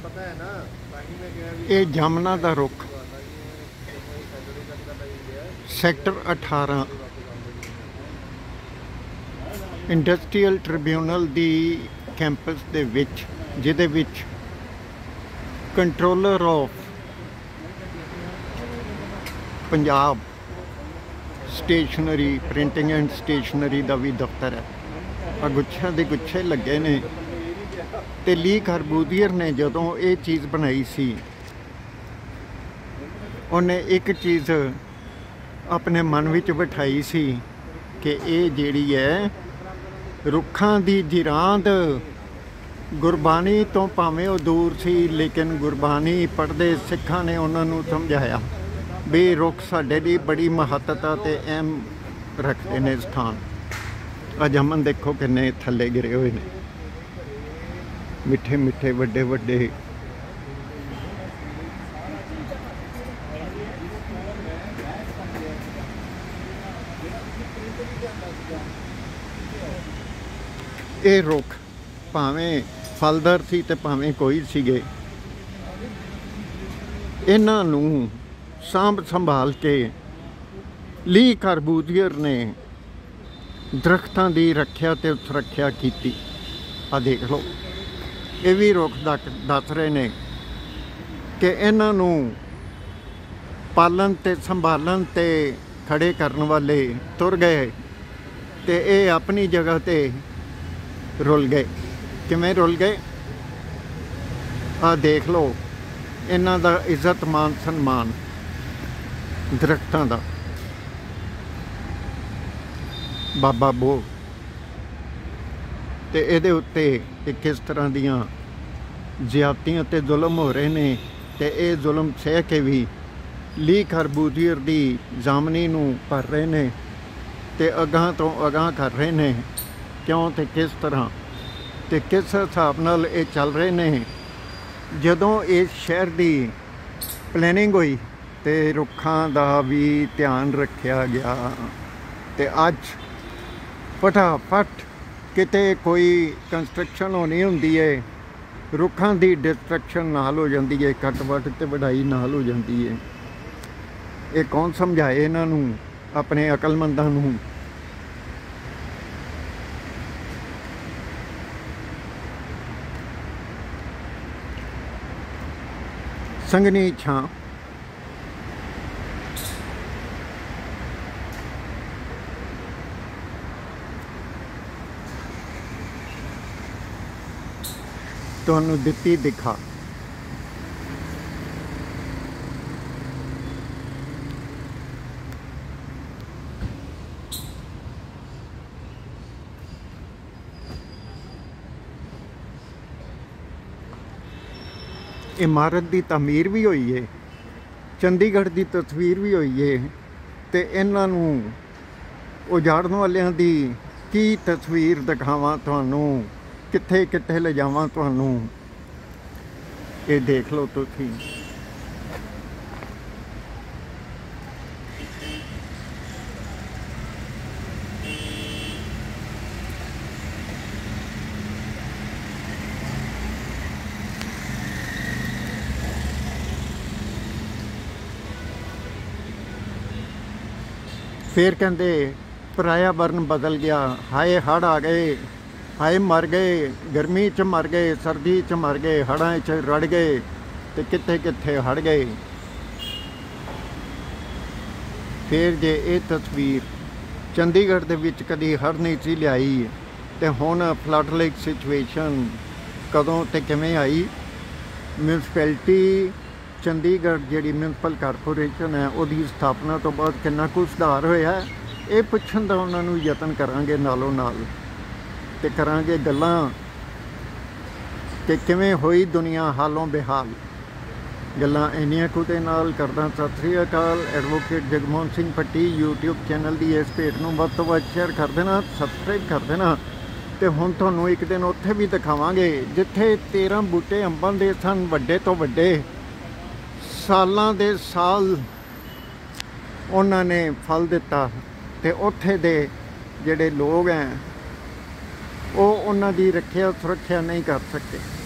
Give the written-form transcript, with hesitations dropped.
ਇਹ ਜਾਮਨਾ ਦਾ ਰੁੱਖ ਸੈਕਟਰ 18 ਇੰਡਸਟਰੀਅਲ ਟ੍ਰਿਬਿਊਨਲ ਦੀ ਕੈਂਪਸ ਦੇ ਵਿੱਚ, ਜਿਹਦੇ ਵਿੱਚ controller of Punjab stationery, printing and stationery ਦਾ ਵੀ ਦਫ਼ਤਰ ਹੈ। ਆ ਗੁੱਛਿਆਂ ਦੇ ਗੁੱਛੇ ਲੱਗੇ ਨੇ। ਤੇ ਲੀ ਕਾਰਬੂਜ਼ੀਅਰ ਨੇ ਜਦੋਂ ਇਹ ਚੀਜ਼ ਬਣਾਈ ਸੀ, ਉਹਨੇ ਇੱਕ ਚੀਜ਼ ਆਪਣੇ ਮਨ ਵਿੱਚ ਬਿਠਾਈ ਸੀ ਕਿ ਇਹ ਜਿਹੜੀ ਹੈ ਰੁੱਖਾਂ ਦੀ ਜਿਰਾਂਦ, ਗੁਰਬਾਣੀ ਤੋਂ ਭਾਵੇਂ ਉਹ ਦੂਰ ਸੀ, ਲੇਕਿਨ ਗੁਰਬਾਣੀ ਪੜ੍ਹਦੇ ਸਿੱਖਾਂ ਨੇ ਉਹਨਾਂ ਨੂੰ ਸਮਝਾਇਆ ਵੀ ਰੁੱਖ ਸਾਡੇ ਲਈ ਬੜੀ ਮਹੱਤਤਾ ਤੇ ਅਹਿਮ ਰੱਖਦੇ ਨੇ ਸਥਾਨ। ਅੱਜ ਅਮਨ ਦੇਖੋ ਕਿੰਨੇ ਥੱਲੇ ਗਿਰੇ ਹੋਏ ਨੇ, ਮਿੱਠੇ ਮਿੱਠੇ ਵੱਡੇ ਵੱਡੇ। ਇਹ ਰੁੱਖ ਭਾਵੇਂ ਫਲਦਾਰ ਸੀ ਤੇ ਭਾਵੇਂ ਕੋਈ ਸੀਗੇ, ਇਹਨਾਂ ਨੂੰ ਸਾਂਭ ਸੰਭਾਲ ਕੇ ਲੀ ਕਾਰਬੂਜ਼ੀਅਰ ਨੇ ਦਰਖਤਾਂ ਦੀ ਰੱਖਿਆ ਤੇ ਸੁਰੱਖਿਆ ਕੀਤੀ। ਆ ਦੇਖ ਲਓ, ਇਹ ਵੀ ਰੁੱਖ ਦੱਸ ਰਹੇ ਨੇ ਕਿ ਇਹਨਾਂ ਨੂੰ ਪਾਲਣ ਤੇ ਸੰਭਾਲਣ ਤੇ ਖੜੇ ਕਰਨ ਵਾਲੇ ਤੁਰ ਗਏ ਤੇ ਇਹ ਆਪਣੀ ਜਗ੍ਹਾ ਤੇ ਰੁਲ ਗਏ। ਕਿਵੇਂ ਰੁਲ ਗਏ? ਆ ਦੇਖ ਲਓ, ਇਹਨਾਂ ਦਾ ਇੱਜ਼ਤ ਮਾਨ ਸਨਮਾਨ ਦਰਖਤਾਂ ਦਾ। ਬਾਬਾ ਬੋ ਤੇ ਇਹਦੇ ਉੱਤੇ ਕਿਸ ਤਰ੍ਹਾਂ ਦੀਆਂ ਜ਼ਿਆਦਤੀਆਂ ਤੇ ਜ਼ੁਲਮ ਹੋ ਰਹੇ ਨੇ, ਤੇ ਇਹ ਜ਼ੁਲਮ ਸਹਿ ਕੇ ਵੀ ਲੀ ਕਾਰਬੂਜ਼ੀਅਰ ਦੀ ਜ਼ਾਮਨੀ ਨੂੰ ਭਰ ਰਹੇ ਨੇ ਤੇ ਅਗਾਂਹ ਤੋਂ ਅਗਾਂਹ ਕਰ ਰਹੇ ਨੇ। ਕਿਉਂ ਤੇ ਕਿਸ ਤਰ੍ਹਾਂ ਤੇ ਕਿਸ ਹਿਸਾਬ ਨਾਲ ਇਹ ਚੱਲ ਰਹੇ ਨੇ। ਜਦੋਂ ਇਸ ਸ਼ਹਿਰ ਦੀ ਪਲੈਨਿੰਗ ਹੋਈ ਤੇ ਰੁੱਖਾਂ ਦਾ ਵੀ ਧਿਆਨ ਰੱਖਿਆ ਗਿਆ ਤੇ ਅੱਜ ਫਟਾਫਟ ਕਿਤੇ ਕੋਈ ਕੰਸਟਰਕਸ਼ਨ ਹੋਣੀ ਹੁੰਦੀ ਹੈ, ਰੁੱਖਾਂ ਦੀ ਡਿਸਟਰਕਸ਼ਨ ਨਾਲ ਹੋ ਜਾਂਦੀ ਹੈ, ਕੱਟ ਵੱਟ ਤੇ ਵਢਾਈ ਨਾਲ ਹੋ ਜਾਂਦੀ ਹੈ। ਇਹ ਕੌਣ ਸਮਝਾਏ ਇਹਨਾਂ ਨੂੰ, ਆਪਣੇ ਅਕਲਮੰਦਾਂ ਨੂੰ? ਸੰਘਣੀ ਛਾਂ ਤੁਹਾਨੂੰ ਦਿੱਤੀ ਦਿਖਾ। ਇਮਾਰਤ ਦੀ ਤਾਮੀਰ ਵੀ ਹੋਈ ਹੈ, ਚੰਡੀਗੜ੍ਹ ਦੀ ਤਸਵੀਰ ਵੀ ਹੋਈ ਹੈ, ਤੇ ਇਹਨਾਂ ਨੂੰ ਉਜਾੜਨ ਵਾਲਿਆਂ ਦੀ ਕੀ ਤਸਵੀਰ ਦਿਖਾਵਾਂ ਤੁਹਾਨੂੰ, ਕਿੱਥੇ ਕਿੱਥੇ ਲਿਜਾਵਾਂ ਤੁਹਾਨੂੰ। ਇਹ ਦੇਖ ਲਓ ਤੁਸੀਂ। ਫਿਰ ਕਹਿੰਦੇ ਪਰਿਆਵਰਨ ਬਦਲ ਗਿਆ, ਹਾਏ ਹੜ੍ਹ ਆ ਗਏ, ਹਾਏ ਮਰ ਗਏ, ਗਰਮੀ 'ਚ ਮਰ ਗਏ, ਸਰਦੀ 'ਚ ਮਰ ਗਏ, ਹੜ੍ਹਾਂ 'ਚ ਰੜ ਗਏ ਤੇ ਕਿੱਥੇ ਕਿੱਥੇ ਹੜ੍ਹ ਗਏ। ਫਿਰ ਜੇ ਇਹ ਤਸਵੀਰ ਚੰਡੀਗੜ੍ਹ ਦੇ ਵਿੱਚ ਕਦੀ ਹੜ੍ਹ ਨਹੀਂ ਸੀ ਲਿਆਈ ਤੇ ਹੁਣ ਫਲੱਡ ਲਾਈਕ ਸਿਚੁਏਸ਼ਨ ਕਦੋਂ ਤੇ ਕਿਵੇਂ ਆਈ? ਮਿਊਨਿਸਪੈਲਿਟੀ ਚੰਡੀਗੜ੍ਹ ਜਿਹੜੀ ਮਿਊਨਿਸਪਲ ਕਾਰਪੋਰੇਸ਼ਨ ਹੈ, ਉਹਦੀ ਸਥਾਪਨਾ ਤੋਂ ਬਾਅਦ ਕਿੰਨਾ ਕੁ ਸੁਧਾਰ ਹੋਇਆ, ਇਹ ਪੁੱਛਣ ਦਾ ਉਹਨਾਂ ਨੂੰ ਯਤਨ ਕਰਾਂਗੇ ਨਾਲੋਂ ਨਾਲ, ਤੇ ਕਰਾਂਗੇ ਗੱਲਾਂ ਕਿ ਕਿਵੇਂ ਹੋਈ ਦੁਨੀਆ ਹਾਲੋਂ ਬੇਹਾਲ। ਗੱਲਾਂ ਇੰਨੀਆਂ ਕੁ ਦੇ ਨਾਲ ਕਰਦਾ ਸਤਿ ਸ੍ਰੀ ਅਕਾਲ। Advocate Jagmohan Singh Patti YouTube channel ਦੀ ਇਸ ਪੇਜ ਨੂੰ ਵੱਧ ਤੋਂ ਵੱਧ ਸ਼ੇਅਰ ਕਰ ਦੇਣਾ, ਸਬਸਕ੍ਰਾਈਬ ਕਰ ਦੇਣਾ। ਤੇ ਹੁਣ ਤੁਹਾਨੂੰ ਇੱਕ ਦਿਨ ਉੱਥੇ ਵੀ ਦਿਖਾਵਾਂਗੇ ਜਿੱਥੇ 13 ਬੂਟੇ ਅੰਬਾਂ ਦੇ ਸਨ, ਵੱਡੇ ਤੋਂ ਵੱਡੇ, ਸਾਲਾਂ ਦੇ ਸਾਲ ਉਹਨਾਂ ਨੇ ਫਲ ਦਿੱਤਾ, ਤੇ ਉੱਥੇ ਦੇ ਜਿਹੜੇ ਲੋਕ ਹੈ ਉਹ ਉਹਨਾਂ ਦੀ ਰੱਖਿਆ ਸੁਰੱਖਿਆ ਨਹੀਂ ਕਰ ਸਕੇ।